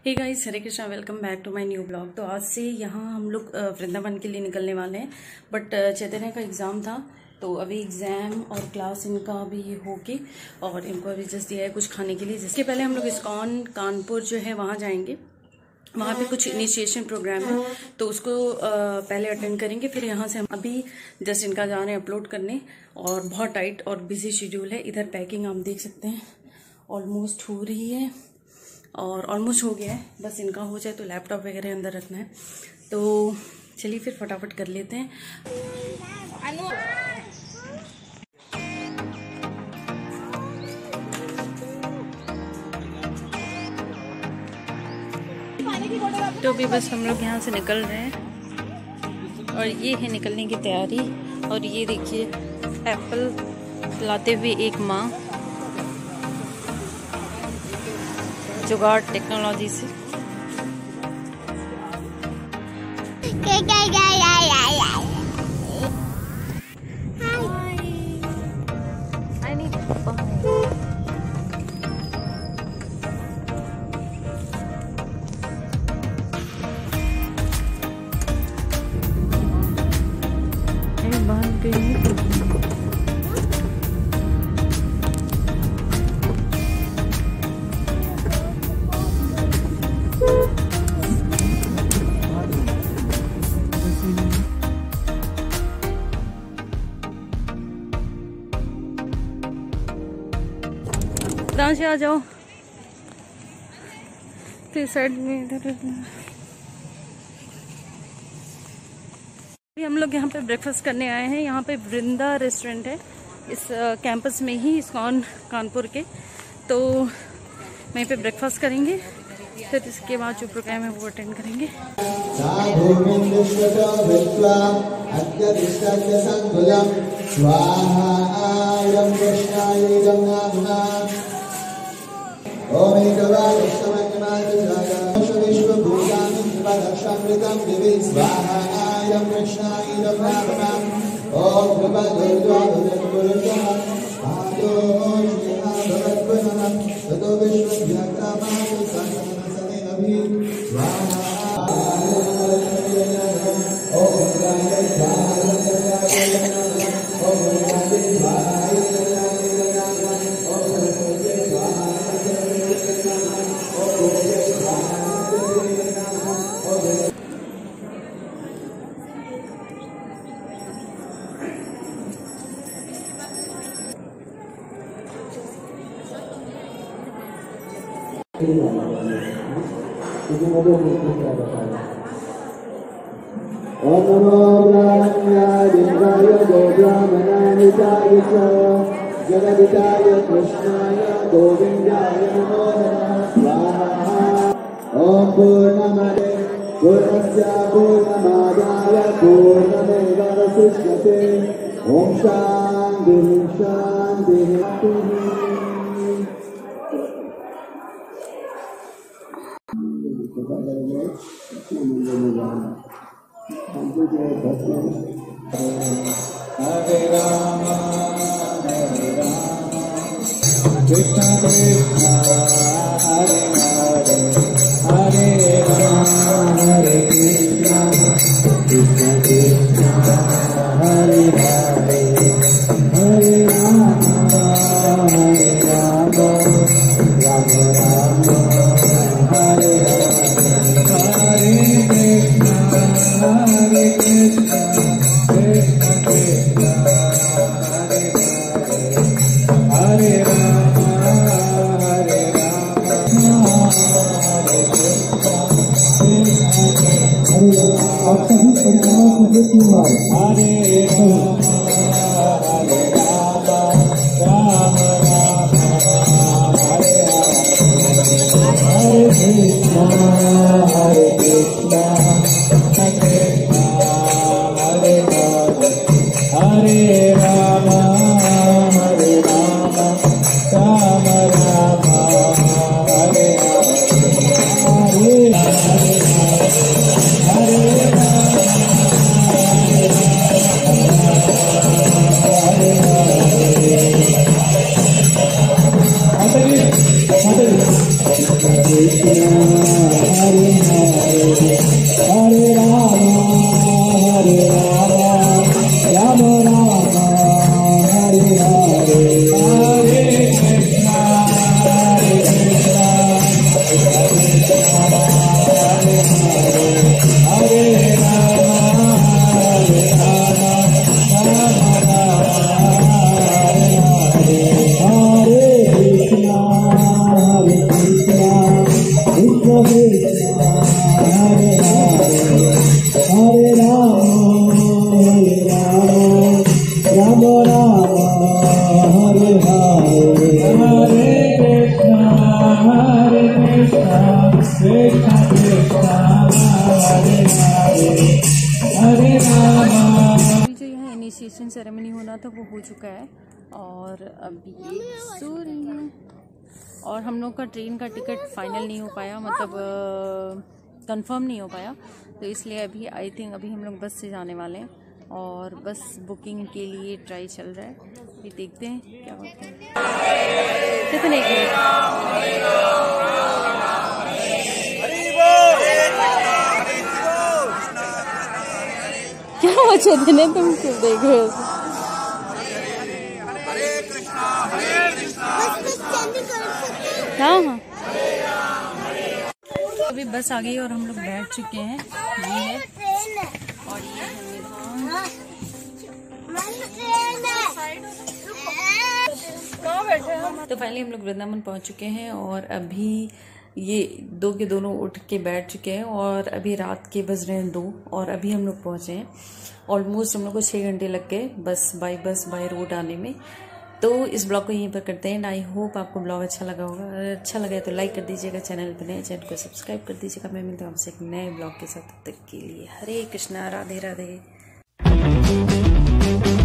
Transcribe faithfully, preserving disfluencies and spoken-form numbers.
Hey guys, Hare Krishna, welcome back to my new blog. तो आज से यहाँ हम लोग वृंदावन के लिए निकलने वाले हैं, बट चैतन्य का एग्ज़ाम था तो अभी एग्ज़ाम और क्लास इनका अभी होके और इनको अभी जस्ट दिया है कुछ खाने के लिए। जिसके पहले हम लोग इस्कॉन कानपुर जो है वहाँ जाएंगे। वहाँ पे कुछ इनिशिएशन प्रोग्राम है तो उसको पहले अटेंड करेंगे। फिर यहाँ से हम अभी जस्ट इनका जा रहे हैं अपलोड करने और बहुत टाइट और बिजी शेड्यूल है। इधर पैकिंग आप देख सकते हैं ऑलमोस्ट हो रही है और ऑलमोस्ट हो गया है, बस इनका हो जाए तो लैपटॉप वगैरह अंदर रखना है। तो चलिए फिर फटाफट कर लेते हैं। तो अभी बस हम लोग यहाँ से निकल रहे हैं और ये है निकलने की तैयारी। और ये देखिए एप्पल लाते हुए एक माँ जुगाड़ टेक्नोलॉजी से। कहाँ से आ जाओ तो साइड में इधर। हम लोग यहाँ पे ब्रेकफास्ट करने आए हैं। यहाँ पे वृंदा रेस्टोरेंट है इस कैंपस में ही, इस्कॉन कानपुर के। तो वहीं पे ब्रेकफास्ट करेंगे, फिर इसके बाद जो प्रोग्राम है वो अटेंड करेंगे। विश्वभूतामृतम दिवे स्वाहायं कृष्णायं नामनाम ओम कृपादुर्गाधुरपुरुषः आदो श्रीहा भगवन्नम ततो विश्वव्याख्यामाय साधनसने अभि स्वाहा ओम गाय स्वाहा ओम गाय स्वाहा ओम नमो ब्रह्मण्याय देवाय गोब्राह्मणाय जगदिताय कृष्णाय गोविन्दाय नमो नमः स्वाहा। ओम पूर्णमदे पूर्णस्य पूर्णमादाय पूर्णमेवावशिष्यते। ओम शान्ति शान्ति। हरे राम हरे राम कृष्ण कृष्ण हरे हरे हरे राम हरे कृष्ण कृष्ण कृष्ण हरे हरे हरे राम हरे राम राम राम हरे हरे हरे कृष्ण कृष्ण कृष्ण हरे हरे हरे राम हरे राम हरे कृष्ण आप सभी परिक्रमा कीजिए तीन बार। हरे राम हरे राम राम राम हरे हरे हरे कृष्ण हरे कृष्ण कृष्ण हरे हरे हरे राम हरे राम राम राम हरे हरे हरे हरे इनिशिएशन सेरेमनी होना था वो हो चुका है और अभी सो रही हैं। और हम लोग का ट्रेन का टिकट फाइनल नहीं हो पाया, मतलब कंफर्म नहीं हो पाया, तो इसलिए अभी आई थिंक अभी हम लोग बस से जाने वाले हैं और बस बुकिंग के लिए ट्राई चल रहा है। ये देखते हैं क्या होता है। कितने की क्या बचे थे तुम क्यों देख रहे हो? हाँ हाँ अभी बस आ गई और हम लोग बैठ चुके हैं। ये है और ये है तो फाइनली हम लोग वृंदावन पहुंच चुके हैं और अभी ये दो के दोनों उठ के बैठ चुके हैं और अभी रात के बज रहे हैं दो और अभी हम लोग पहुंचे हैं। ऑलमोस्ट हम लोग को छः घंटे लग गए बस बाय बस बाय रोड आने में। तो इस ब्लॉग को यहीं पर करते हैं। आई होप आपको ब्लॉग अच्छा लगा होगा। अगर अच्छा लगा तो लाइक कर दीजिएगा, चैनल पर नए चैनल को सब्सक्राइब कर दीजिएगा। मैं मिलता हूँ आपसे एक नए ब्लॉग के साथ। तब तक के लिए हरे कृष्णा, राधे राधे।